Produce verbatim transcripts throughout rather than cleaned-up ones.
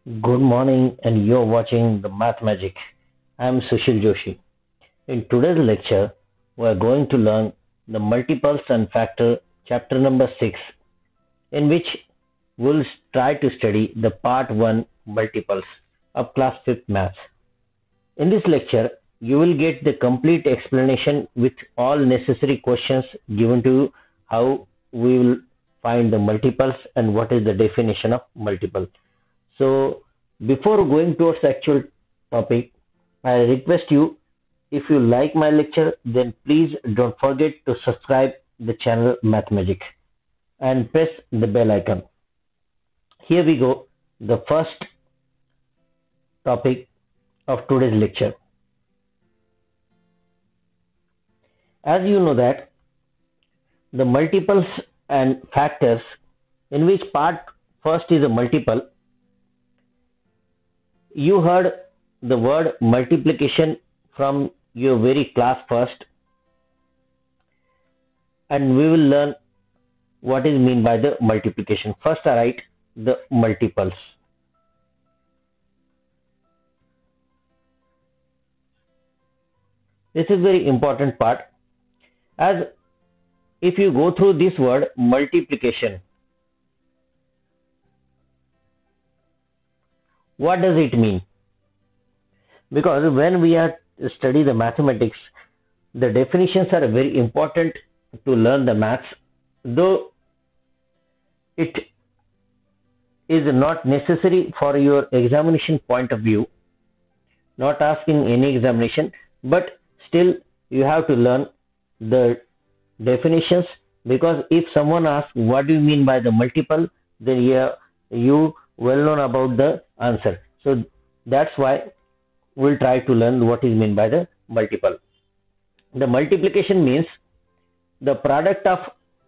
Good morning, and you're watching the Math Magic. I'm Sushil Joshi. In today's lecture, we're going to learn the multiples and factor chapter number six, in which we'll try to study the part one multiples of class fifth maths. In this lecture, you will get the complete explanation with all necessary questions given to you, how we will find the multiples and what is the definition of multiple. So before going towards the actual topic, I request you, if you like my lecture, then please don't forget to subscribe the channel Math Magic and press the bell icon. Here we go, the first topic of today's lecture. As you know that the multiples and factors, in which part first is a multiple. You heard the word multiplication from your very class first, and we will learn what is meant by the multiplication. First I write the multiples. This is very important part, as if you go through this word multiplication, what does it mean? Because when we are study the mathematics, the definitions are very important to learn the maths, though it is not necessary for your examination point of view, not asking any examination, but still you have to learn the definitions, because if someone asks what do you mean by the multiple, then yeah, you well known about the answer. So that's why we'll try to learn what is meant by the multiple. The multiplication means the product of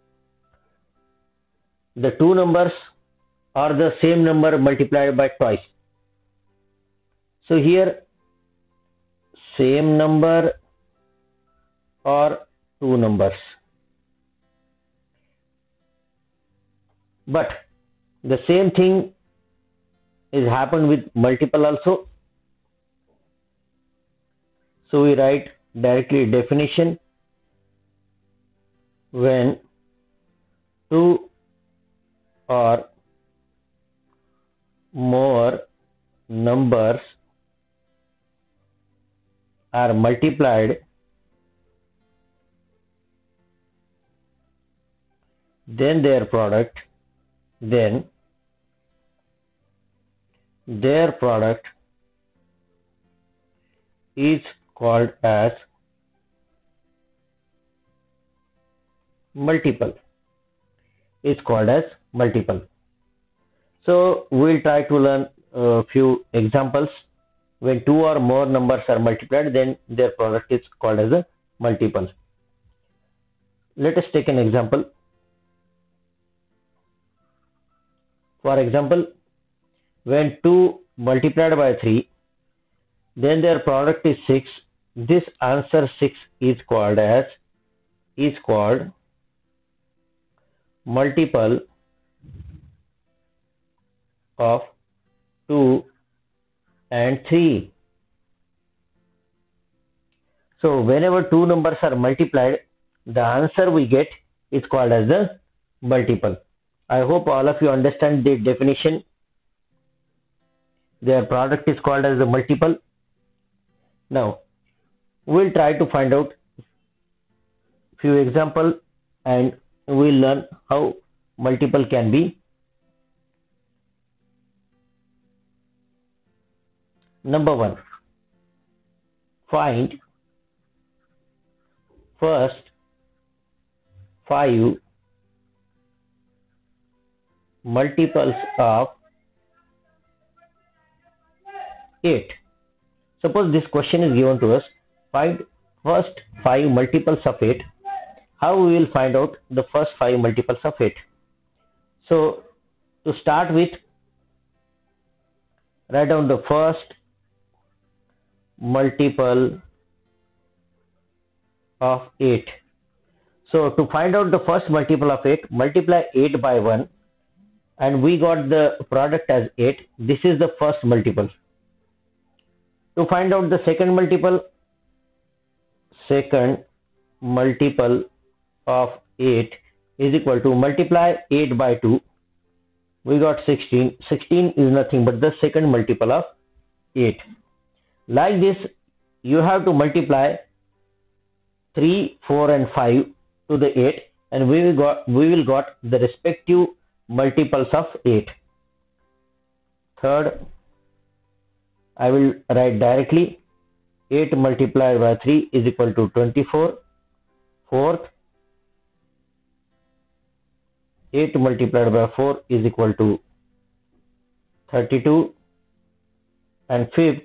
the two numbers or the same number multiplied by twice. So here same number or two numbers. But the same thing is happened with multiple also. So we write directly definition: when two or more numbers are multiplied, then their product, then their product is called as multiple. It's called as multiple. So we'll try to learn a few examples. When two or more numbers are multiplied, then their product is called as a multiple. Let us take an example. For example, when two multiplied by three, then their product is six. This answer six is called as is called multiple of two and three. So whenever two numbers are multiplied, the answer we get is called as the multiple. I hope all of you understand the definition. Their product is called as the multiple. Now we'll try to find out few examples, and we'll learn how multiple can be. Number one, find first five multiples of eight. Suppose this question is given to us: find first five multiples of eight. How we will find out the first five multiples of eight? So to start with, write down the first multiple of eight. So to find out the first multiple of eight, multiply eight by one and we got the product as eight. This is the first multiple. To find out the second multiple, second multiple of eight is equal to multiply eight by two. We got sixteen. sixteen is nothing but the second multiple of eight. Like this, you have to multiply three, four and five to the eight, and we will got we will got the respective multiples of eight. Third, I will write directly. eight multiplied by three is equal to twenty-four. Fourth, eight multiplied by four is equal to thirty-two. And fifth,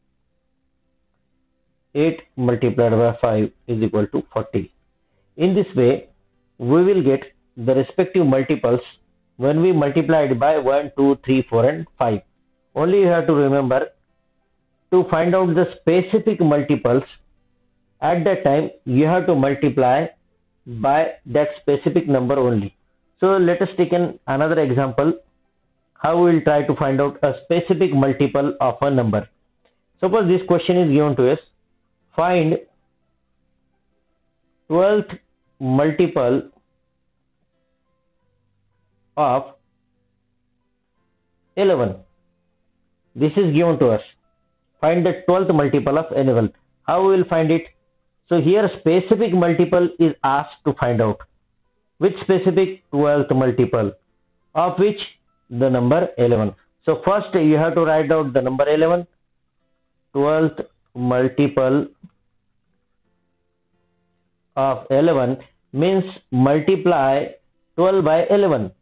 eight multiplied by five is equal to forty. In this way, we will get the respective multiples when we multiply it by one, two, three, four and five. Only you have to remember, to find out the specific multiples, at that time you have to multiply by that specific number only. So let us take an another example how we will try to find out a specific multiple of a number. Suppose this question is given to us. Find twelfth multiple of eleven. This is given to us. Find the twelfth multiple of eleven. How we will find it? So here specific multiple is asked to find out. Which specific? twelfth multiple of which? The number eleven. So first you have to write out the number eleven. twelfth multiple of eleven means multiply twelve by eleven.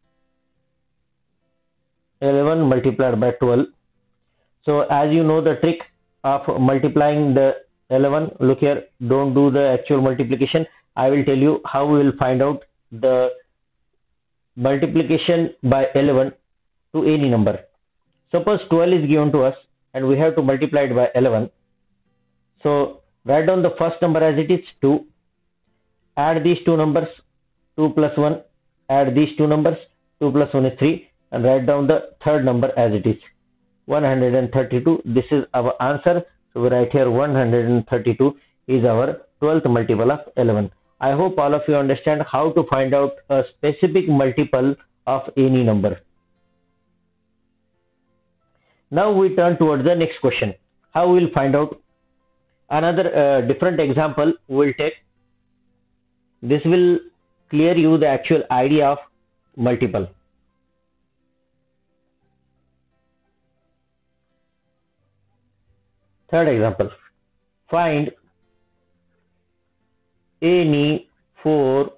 eleven multiplied by twelve. So as you know the trick of multiplying the eleven, look here, don't do the actual multiplication. I will tell you how we will find out the multiplication by eleven to any number. Suppose twelve is given to us and we have to multiply it by eleven. So write down the first number as it is two. Add these two numbers, two plus one. Add these two numbers, two plus one is three. And write down the third number as it is, one hundred thirty-two. This is our answer. So we write here one hundred thirty-two is our twelfth multiple of eleven. I hope all of you understand how to find out a specific multiple of any number. Now we turn towards the next question. How we will find out? Another uh, different example we will take. This will clear you the actual idea of multiple. Third example. Find any four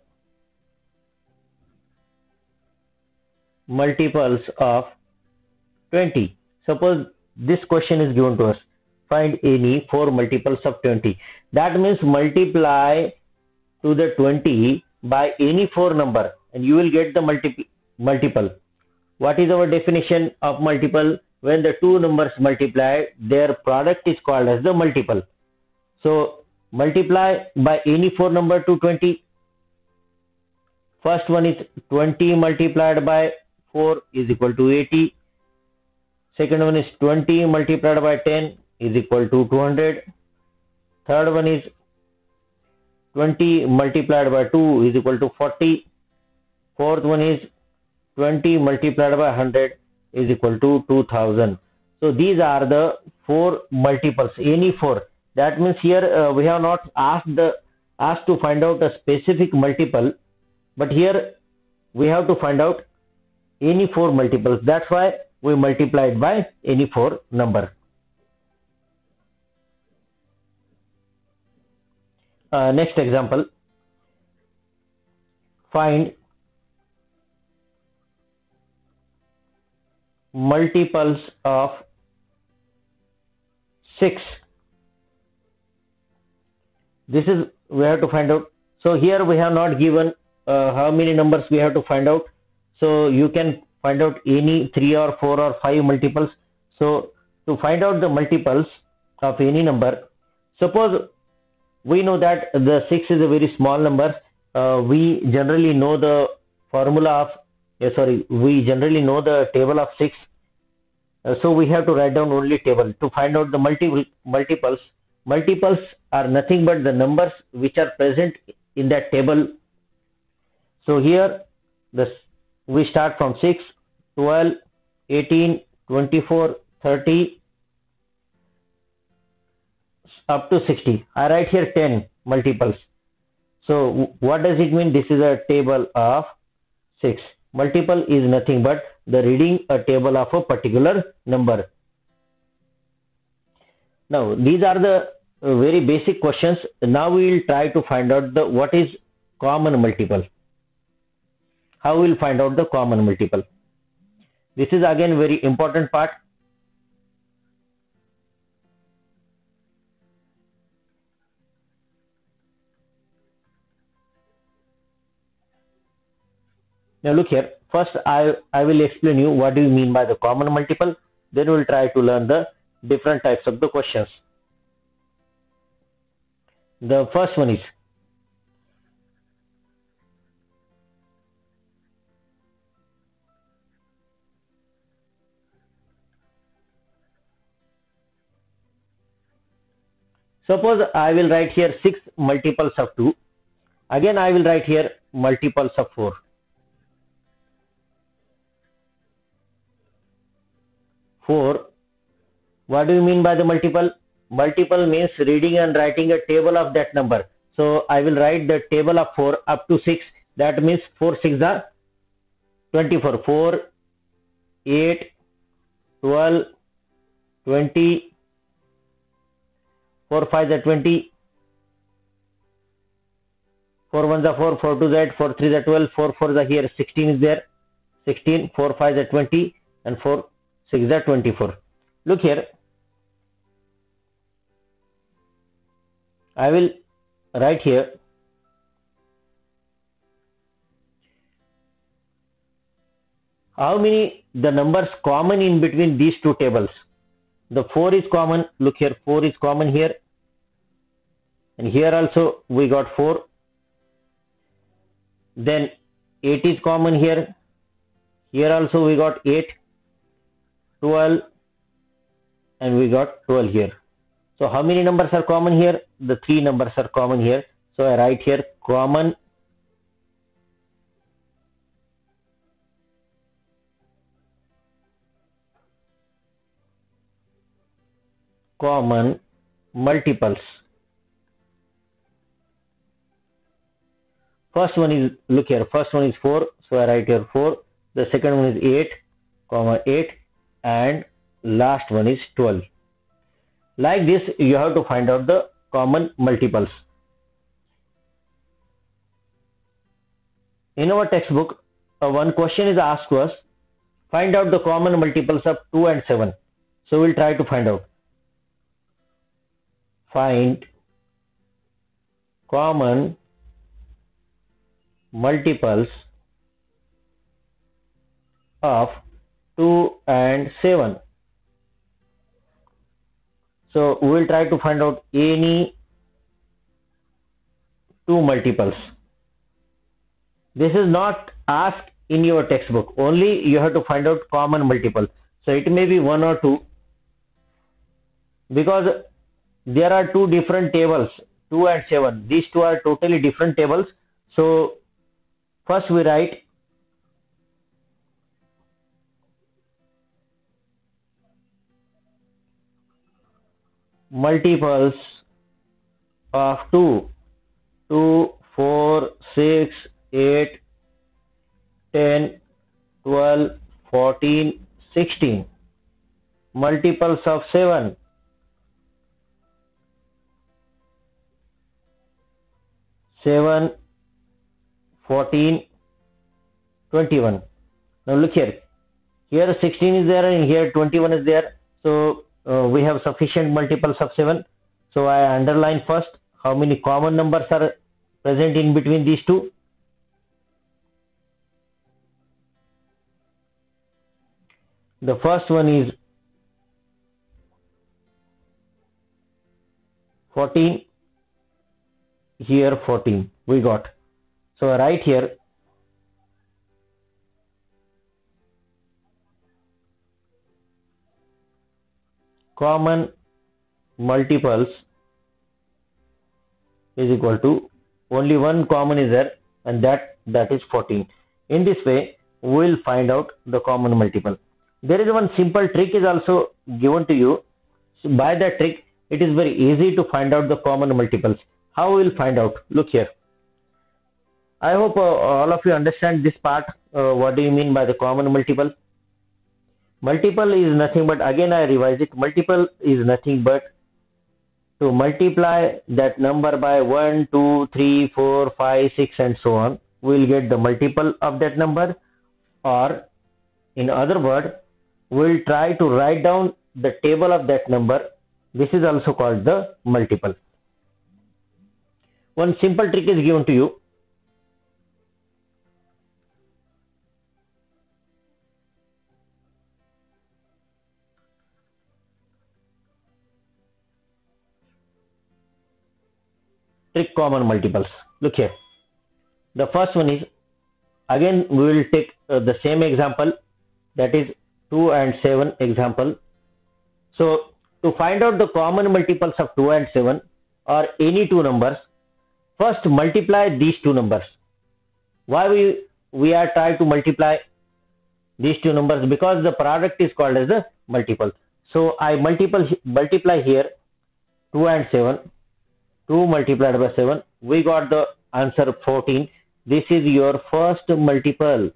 multiples of twenty. Suppose this question is given to us. Find any four multiples of twenty. That means multiply to the twenty by any four number and you will get the multi multiple. What is our definition of multiple? When the two numbers multiply, their product is called as the multiple. So multiply by any four number to twenty. First one is twenty multiplied by four is equal to eighty. Second one is twenty multiplied by ten is equal to two hundred. Third one is twenty multiplied by two is equal to forty. Fourth one is twenty multiplied by one hundred is equal to two thousand. So these are the four multiples, any four. That means here uh, we have not asked the asked to find out a specific multiple, but here we have to find out any four multiples. That's why we multiplied by any four number. Uh, next example. Find multiples of six. This is we have to find out. So here we have not given uh, how many numbers we have to find out. So you can find out any three or four or five multiples. So to find out the multiples of any number, suppose we know that the six is a very small number. Uh, we generally know the formula of uh, sorry, we generally know the table of six. Uh, so we have to write down only table to find out the multiple multiples. Multiples are nothing but the numbers which are present in that table. So here this we start from six, twelve, eighteen, twenty-four, thirty up to sixty. I write here ten multiples. So what does it mean? This is a table of six. Multiple is nothing but the reading a table of a particular number. Now these are the uh, very basic questions. Now we will try to find out the what is common multiple. How we will find out the common multiple. This is again very important part. Now look here. First I, I will explain you what do you mean by the common multiple. Then we will try to learn the different types of the questions. The first one is suppose I will write here six multiples of two. Again I will write here multiples of four. four. What do you mean by the multiple? Multiple means reading and writing a table of that number. So I will write the table of four up to six. That means four six are twenty-four. four, eight, twelve, twenty, four five are twenty, four ones are four, four twos are four threes are twelve, four fours are here, sixteen is there, sixteen, four fives are twenty, and four sixes are twenty-four. Look here. I will write here how many the numbers common in between these two tables. The four is common. Look here, four is common here, and here also we got four. Then eight is common here. Here also we got eight, twelve, and we got twelve here. So how many numbers are common here? The three numbers are common here. So I write here common common multiples. First one is, look here, first one is four. So I write here four. The second one is eight, comma eight, and last one is twelve. Like this, you have to find out the common multiples. In our textbook, uh, one question is asked to us, find out the common multiples of two and seven. So we'll try to find out. Find common multiples of two and seven. So we will try to find out any two multiples. This is not asked in your textbook. Only you have to find out common multiple. So it may be one or two, because there are two different tables, two and seven. These two are totally different tables. So first we write multiples of two. two, four, six, eight, ten, twelve, fourteen, sixteen. Multiples of seven. seven, fourteen, twenty-one. Now look here. Here sixteen is there and here twenty-one is there. So uh, we have sufficient multiples of seven. So I underline first how many common numbers are present in between these two. The first one is fourteen. Here fourteen we got. So I write here common multiples is equal to only one common is there, and that that is fourteen. In this way we will find out the common multiple. There is one simple trick is also given to you. So by that trick it is very easy to find out the common multiples. How we will find out? Look here. I hope uh, all of you understand this part. Uh, what do you mean by the common multiple? Multiple is nothing but, again I revise it, multiple is nothing but to multiply that number by one, two, three, four, five, six and so on. We will get the multiple of that number, or in other words, we will try to write down the table of that number. This is also called the multiple. One simple trick is given to you. Trick common multiples. Look here. The first one is, again we will take uh, the same example, that is two and seven example. So to find out the common multiples of two and seven or any two numbers, first multiply these two numbers. Why we we are trying to multiply these two numbers? Because the product is called as the multiple. So I multiple multiply here two and seven. two multiplied by seven, we got the answer fourteen. This is your first multiple.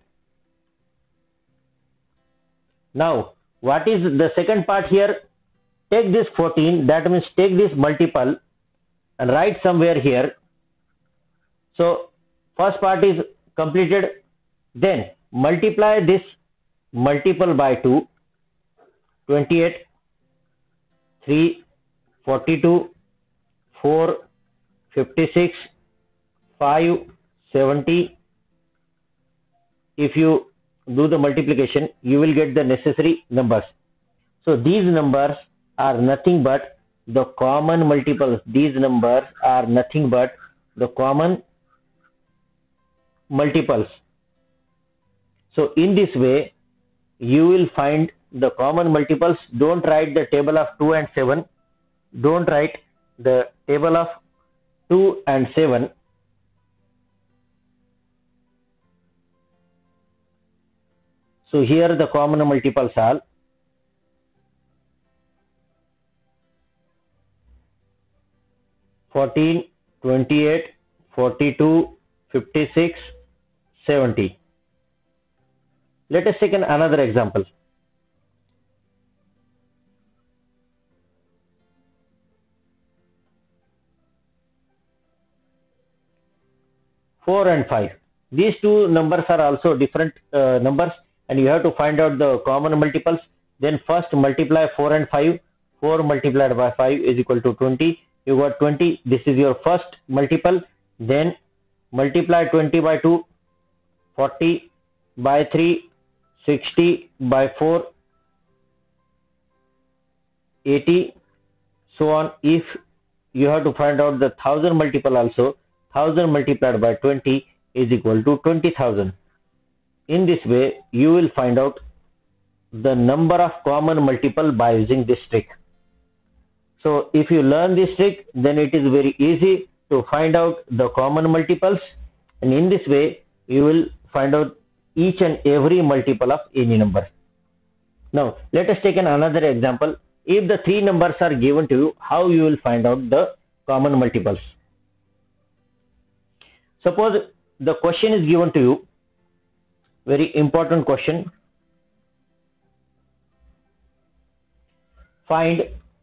Now what is the second part here? Take this fourteen, that means take this multiple and write somewhere here. So first part is completed. Then multiply this multiple by two, twenty-eight, three, forty-two, four, fifty-six, five, seventy. If you do the multiplication, you will get the necessary numbers. So these numbers are nothing but the common multiples. These numbers are nothing but the common multiples. So in this way you will find the common multiples. Don't write the table of two and seven. Don't write the table of two and seven. So here the common multiples are fourteen, twenty-eight, forty-two, fifty-six, seventy. Let us take an another example. four and five. These two numbers are also different uh, numbers, and you have to find out the common multiples. Then first multiply four and five. four multiplied by five is equal to twenty. You got twenty. This is your first multiple. Then multiply twenty by two, forty by three, sixty by four, eighty, so on. If you have to find out the thousand multiple also, thousand multiplied by twenty is equal to twenty thousand. In this way you will find out the number of common multiple by using this trick. So if you learn this trick, then it is very easy to find out the common multiples, and in this way you will find out each and every multiple of any number. Now let us take an another example. If the three numbers are given to you, how you will find out the common multiples? Suppose the question is given to you, very important question. Find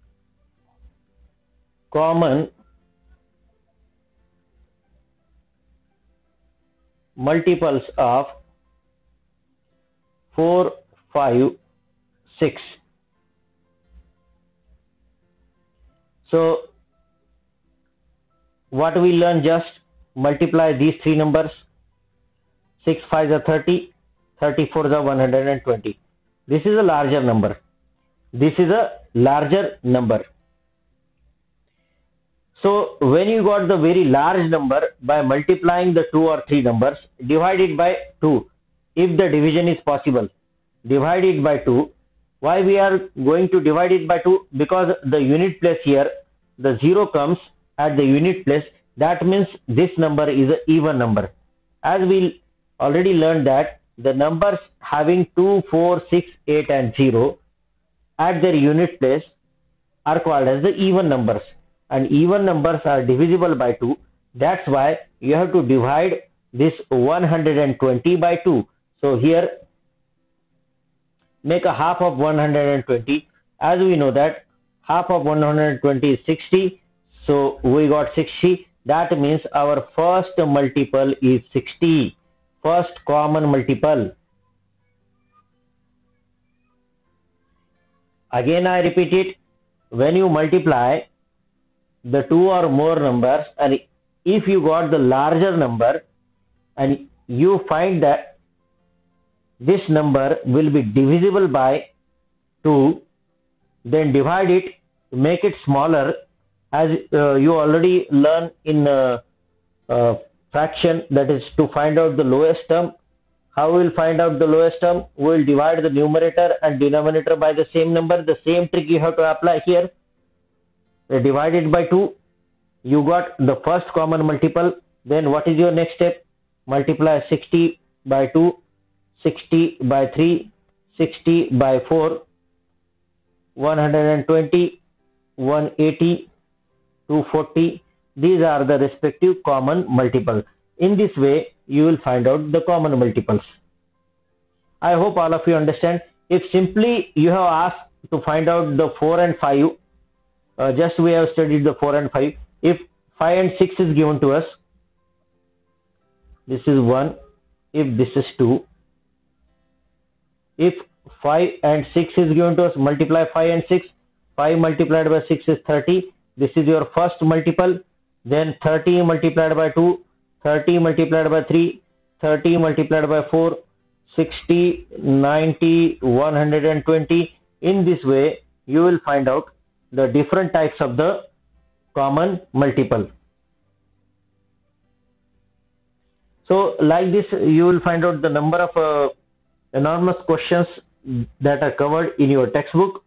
common multiples of four, five, six. So what we learn, just multiply these three numbers. six fives are thirty, thirty-fours are one hundred twenty. This is a larger number. This is a larger number. So when you got the very large number, by multiplying the two or three numbers, divide it by two. If the division is possible, divide it by two. Why we are going to divide it by two? Because the unit place here, the zero comes at the unit place. That means this number is an even number. As we already learned that the numbers having two, four, six, eight and zero at their unit place are called as the even numbers, and even numbers are divisible by two. That's why you have to divide this one hundred twenty by two. So here make a half of one hundred twenty. As we know that half of one hundred twenty is sixty, so we got sixty. That means our first multiple is sixty, first common multiple. Again I repeat it, when you multiply the two or more numbers, and if you got the larger number and you find that this number will be divisible by two, then divide it, make it smaller. As uh, you already learn in uh, uh, fraction, that is to find out the lowest term. How we will find out the lowest term? We will divide the numerator and denominator by the same number. The same trick you have to apply here. Divide it by two. You got the first common multiple. Then what is your next step? Multiply sixty by two, sixty by three, sixty by four, one hundred twenty, one hundred eighty, two hundred forty. These are the respective common multiples. In this way, you will find out the common multiples. I hope all of you understand. If simply you have asked to find out the four and five, uh, just we have studied the four and five. If five and six is given to us, this is one. If this is two. If five and six is given to us, multiply five and six. five multiplied by six is thirty. This is your first multiple. Then thirty multiplied by two, thirty multiplied by three, thirty multiplied by four, sixty, ninety, one hundred twenty. In this way, you will find out the different types of the common multiple. So like this, you will find out the number of uh, enormous questions that are covered in your textbook.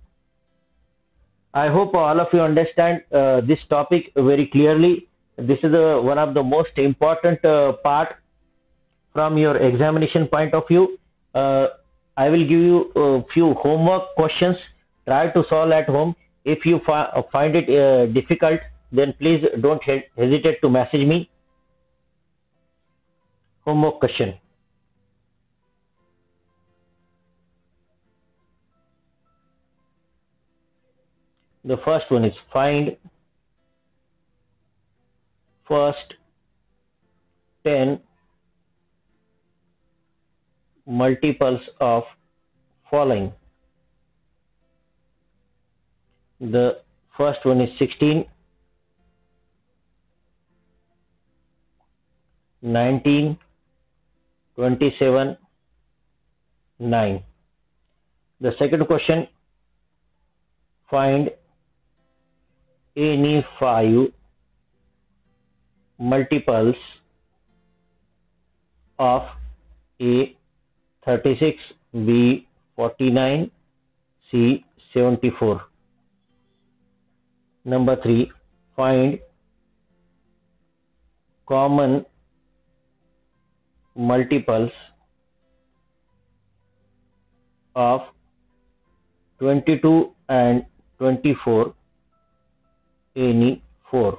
I hope all of you understand uh, this topic very clearly. This is uh, one of the most important uh, part from your examination point of view. Uh, I will give you a few homework questions. Try to solve at home. If you fi find it uh, difficult, then please don't he hesitate to message me. Homework question. The first one is find first ten multiples of following. The first one is sixteen, nineteen, twenty-seven, nine. The second question, find any five multiples of A thirty-six, B forty-nine, C seventy-four. Number three, find common multiples of twenty-two and twenty-four, any four.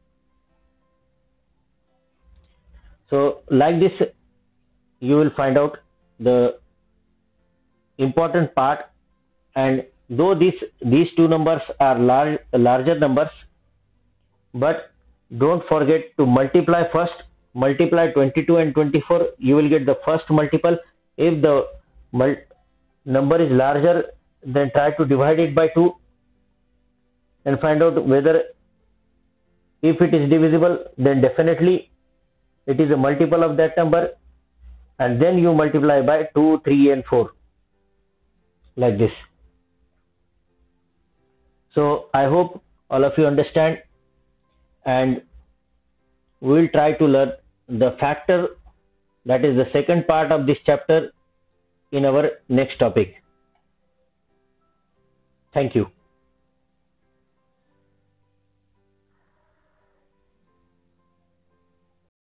So like this, you will find out the important part. And though these these two numbers are large larger numbers, but don't forget to multiply first. Multiply twenty-two and twenty-four, you will get the first multiple. If the mul number is larger, then try to divide it by two and find out whether, if it is divisible, then definitely it is a multiple of that number, and then you multiply by two, three and four, like this. So I hope all of you understand, and we will try to learn the factor, that is the second part of this chapter, in our next topic. Thank you.